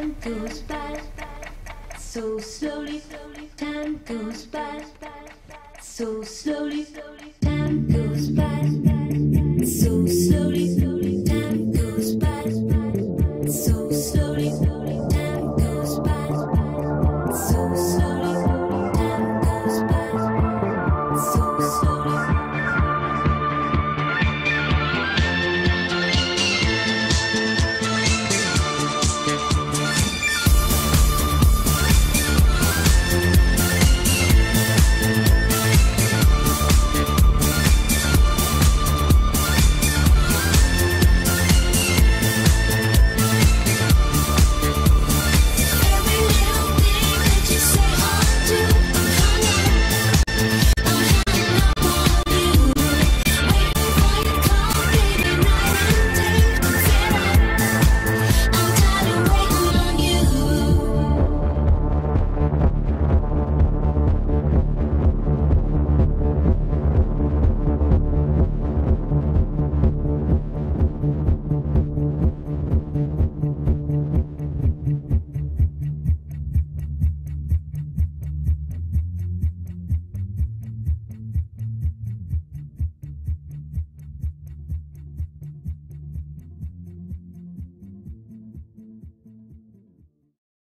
time goes by so slowly. Time goes by so slowly. Time goes by so slowly. Time goes by so slowly. Time goes by so slowly. Time goes by so slowly.